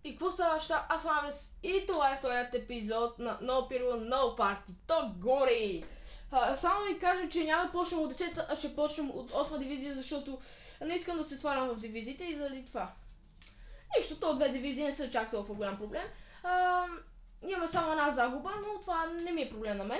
И какво става? Аз съм Авес и това е вторият епизод на No Pirlo No Party. То горе! Само ви кажа, че няма да почнем от 10-та, а ще почнем от 8-та дивизия, защото не искам да се свалям в дивизиите и заради това. Нищо, то две дивизии не са чак толкова голям проблем. Имаме само една загуба, но това не ми е проблем на мен.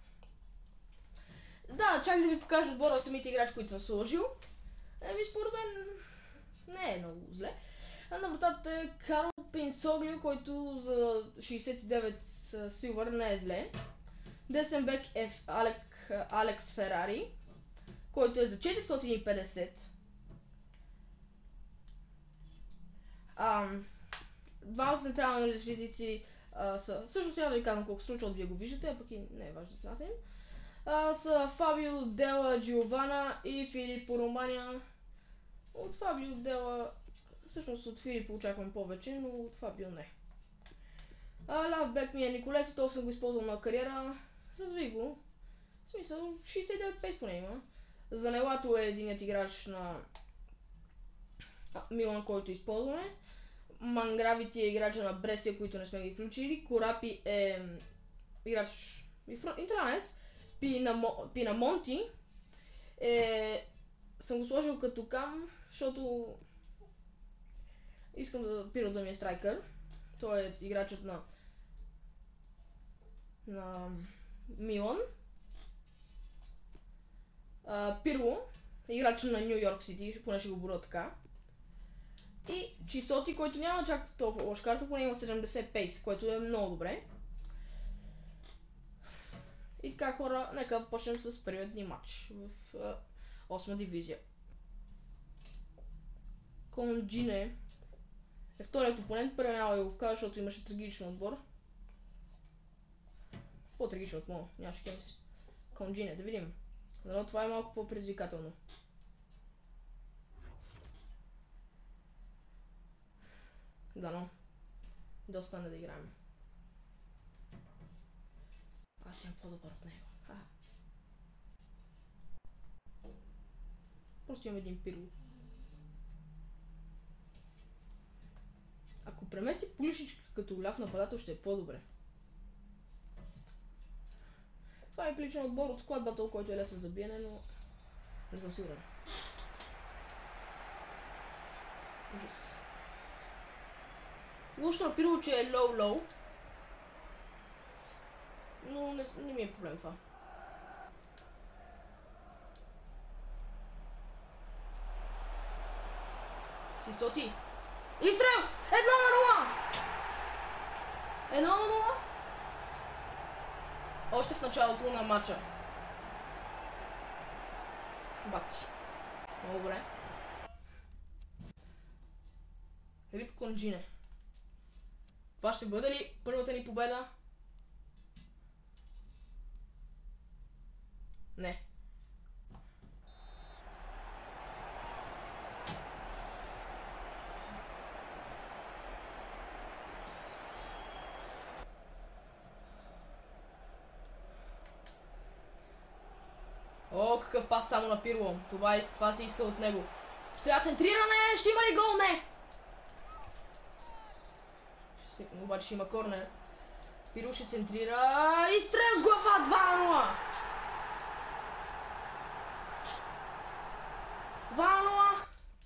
Да, чак да ви покажа отбора на самите играчи, които съм сложил. Според мен не е много зле. На вратата е Карл Пенсоглио, който за 69 силвър не е зле. Десен бек е Алекс Ферари, който е за 450. Двамата централни защитници са... Също сега да ви казвам колко случва, вие го виждате, а пък и не е важно цената им. Са Фабио Дела Джиована и Филипо Романя. От Фабио Дела... Всъщност от Филипо очаквам повече, но от Фабио не. Ляв бек ми е Николето, то съм го използвал на кариера. Разви го. В смисъл, 69 пейс поне има. Занелато е единият играч на Милан, който използваме. Мангравити е играча на Бресия, които не сме ги включили. Корапи е играч интернес. Пинамонти съм го сложил като кам, защото искам да Пиро да ми е страйкър. Той е играчът на Милан. Пирло е играч на Нью Йорк Сити, поне ще го боря така. И Чисоти, който няма чак толкова лош карта, поне има 70 пейс, което е много добре. И така, хора, нека почнем с първият ни матч в 8-ма дивизия. Конджине е вторият опонент, първият няма да го кажа, защото имаше трагичен отбор. По-трагично от моя, нямаше кемис. Конджине, да видим. Но това е малко по-предизвикателно. Дано. Да остане да играем. Аз съм по-добър от него. Просто имам един Пирло. Ако премести Пулишич като ляв нападател, ще е по-добре. Това е приличен отбор от Squad Battle, който е лесен за биене, но не съм сигурен. Ужас. Лошо на Пирло, че е лоу-лоу. Но не ми е проблем това. Сисоти. Изстрел! 1-0! 1-0! Още в началото на матча. Бати. Много добре. Рип Конджине. Това ще бъде ли първата ни победа? Не. О, какъв пас само на Пирло. Това се иска от него. Сега центриране, ще има ли гол? Не! Обаче ще има корнер. Пирло ще центрира и стрел с глава 2-0! 2-0!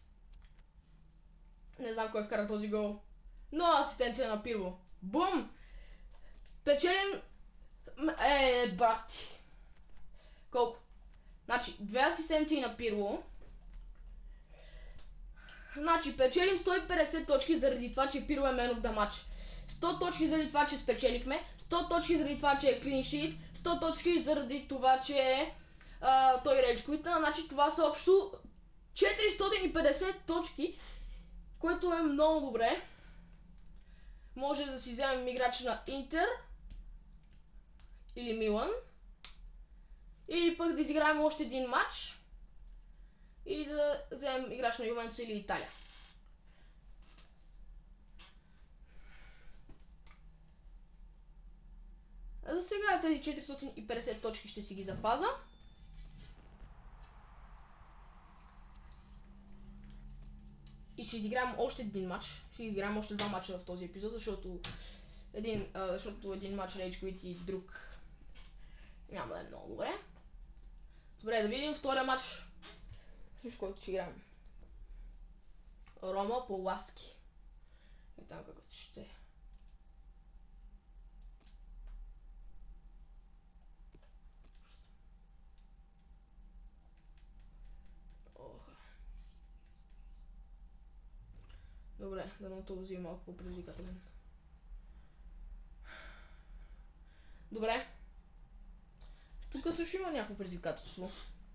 Не знам кой вкара този гол. Но асистенция на Пирло. Бум! Печелим... бати. Колко? Значи, 2 асистенции на Пирло. Значи, печелим 150 точки заради това, че Пирло е man of the match. 100 точки заради това, че спечелихме. 100 точки заради това, че е clean sheet. 100 точки заради това, че той рейджквита. Значи, това са общо 450 точки, което е много добре. Може да си вземем играч на Интер или Милан. Или пък да изиграем още един матч и да вземем играч на Ювентус или Италия. За сега тези 450 точки ще си ги запазя. И ще изиграем още един матч. Ще изиграем още два матча в този епизод, защото един матч Rage Quit и друг няма да е много добре. Добре, да видим втория матч, с който ще играем. Рома Поласки. И там какво ще е. Добре, дано това взима малко по-предизвикателен. Добре. Тук също има някакво предизвикателство.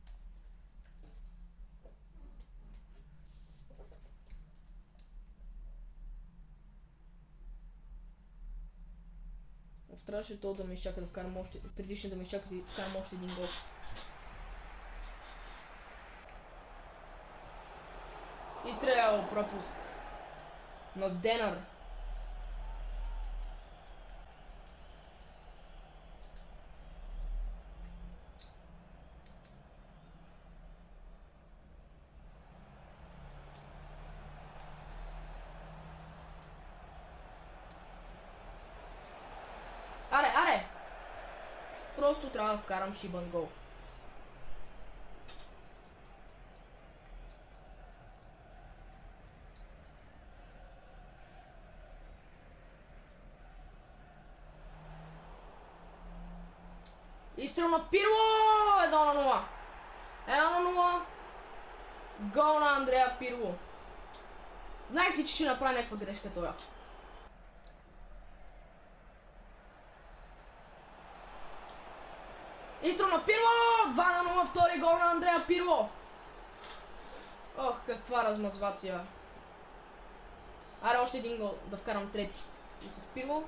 Трябваше то да ме изчака да вкарам още, предишно да ме изчака да вкарам още един гол. Изстрелял пропуск на Денър. Аре! Просто трябва да вкарам шибан гол. Изстрел на Пирло! 1-0. 1-0. Гол на Андреа Пирло. Знаех си, че ще направи някаква грешка това. Изстрел на Пирло! 2-0. Втори гол на Андреа Пирло. Ох, каква размазвация. Аре, още един гол да вкарам трети. И с Пирло.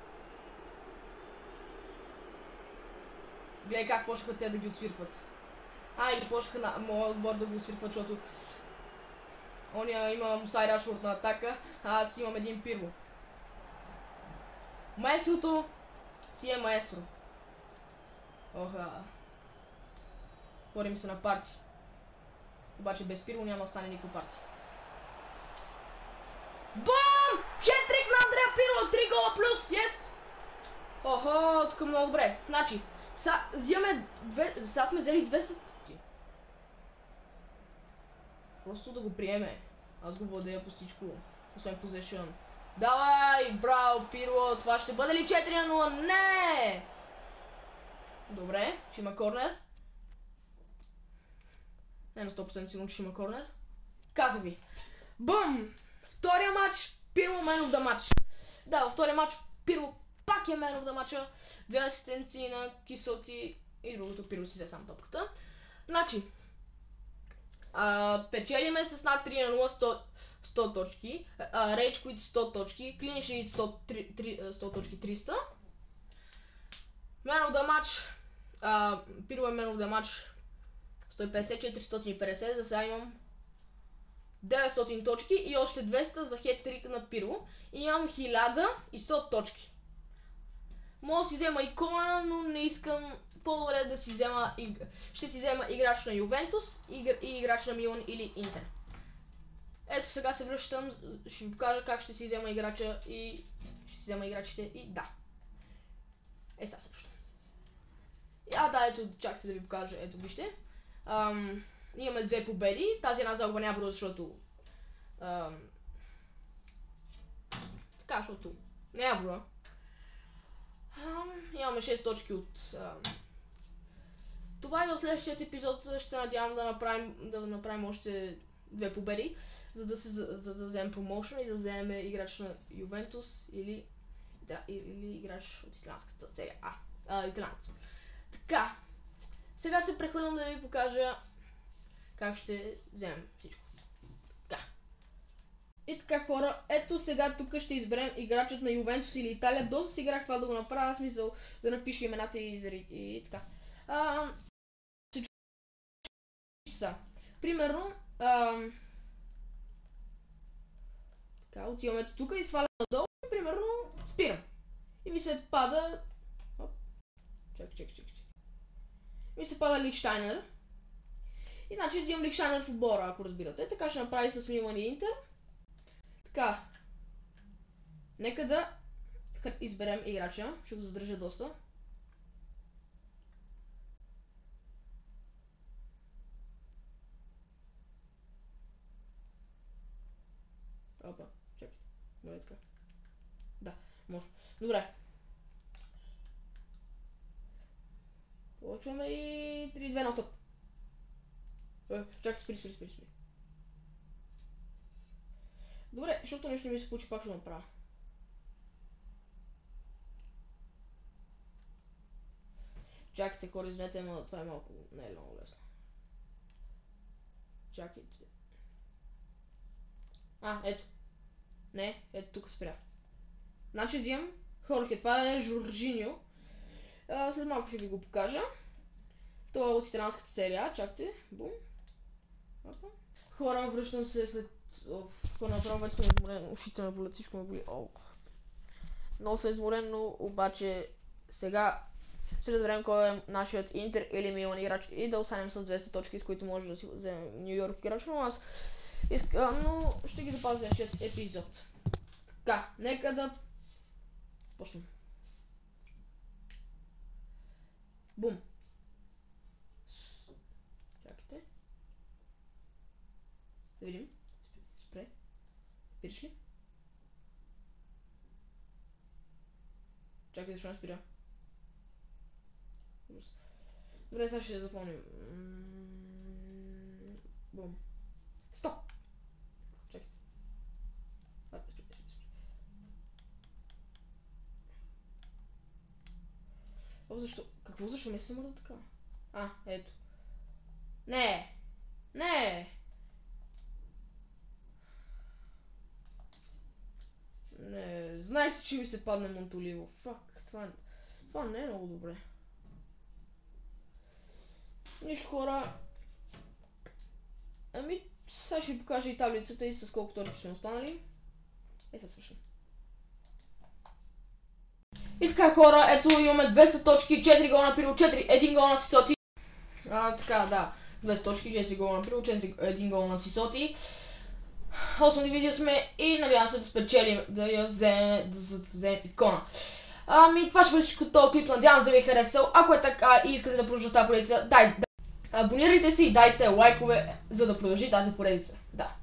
Гледай как почнаха те да ги освиркват. Или почнаха на моят отбор да го освиркват, защото ония има Мусай Рашфорд на атака, а аз имам един Пирло. Маестрото си е маестро. Ходим се на парти. Обаче без Пирло няма да стане никакво парти. Бум! Хетрик на Андреа Пирло! 3 гола плюс! Yes! Тук много добре. Значи, сега сме взели 200. Просто да го приеме. Аз го владея по всичко. Освен possession. Давай, браво, Пирло! Това ще бъде ли 4-0? Не! Добре, ще има корнер. Не на 100% сигурно, че ще има корнер. Казах ви. Бум! Втория матч, Пирло Man of the Match. Да, във втория матч Пирло пак е Man of the Match. 2 асистенции на Кисоти и другото Пирло си взе сам топката. Значи, печелиме с над 3-0 100 точки. Rage Quit 100 точки. Clean Sheet 100 точки 300. Man of the Match. Пирло е Man of the Match 150-450. За сега имам 900 точки и още 200 за хет-трика на Пирло. И имам 1100 точки. Мога да си взема икона, но не искам. По-добре да си взема. Ще си взема играч на Ювентус и играч на Милан или Интер. Ето сега се връщам, ще ви покажа как ще си взема играча и ще си взема играчите и да. Сега се връщам. Ето, чакайте да ви покажа, ето вижте. Имаме 2 победи, тази една загуба няма броя, защото така, защото няма броя. Имаме 6 точки от това и в следващият епизод ще надявам да направим още 2 победи, за да вземем промоушен и да вземем играч на Ювентус или играч от италианската серия италианец. Така, сега се прехвърлям да ви покажа как ще вземем всичко. Така. И така, хора, ето сега тук ще изберем играчът на Ювентус или Италия. Доста си играх това да го направя, смисъл да напиша имената и така. Примерно, така, отиваме тук и свалям надолу и примерно спирам. И ми се пада. Чакай. Ми се пада Лихштайнер. И значи взимам Лихштайнер в отбора, ако разбирате. Така ще направи с Милан и Интер. Така. Нека да изберем играча. Ще го задържа доста. Опа, чакай. Добре, така. Да, може. Добре. Почваме и 3-2 на стоп. Чакай, спри. Добре, защото нещо не ми се получи, пак ще го направя. Чакайте, хора, извинете, но това е малко, не е много лесно. Чакайте. Ето. Не, ето тук спря. Значи взимам Хорхе, това е Жоржиньо. След малко ще ви го покажа. Това е от италианската серия, чакайте. Бум. Опа. Хора, връщам се след... Хора, направо вече съм изморен, ушите ме болят, всичко ме боли. Много съм изморен, но обаче сега ще разберем кой е нашият Интер или Милан играч и да останем с 200 точки, с които може да си вземем Нью Йорк играч, но аз но ще ги запазя следващият епизод. Така, нека да почнем. Бум. Чакайте. Да видим. Спре. Видиш ли? Чакай, защо не спира? Добре, сега ще запомним. Бум. Стоп! Чакайте. Спри. Защо? Какво? Защо ми се мърда така? Ето. Не! Не, знаех си, че ми се падне Монтоливо. Фак, това не е много добре. Нищо, хора. Сега ще ви покажа и таблицата и с колко точки сме останали. Сега свършим. И така, хора, ето имаме 200 точки, 4 гола на Пирло, 1 гол на Сисоти. Така, да. 200 точки, 4 гола на Пирло, 1 гол на Сисоти. 8 дивизия сме и надявам се да спечелим, да я вземем икона. Това ще бъде всичко този клип, надявам се да ви е харесал. Ако е така и искате да продължа тази поредица, абонирайте се и дайте лайкове, за да продължи тази поредица. Да.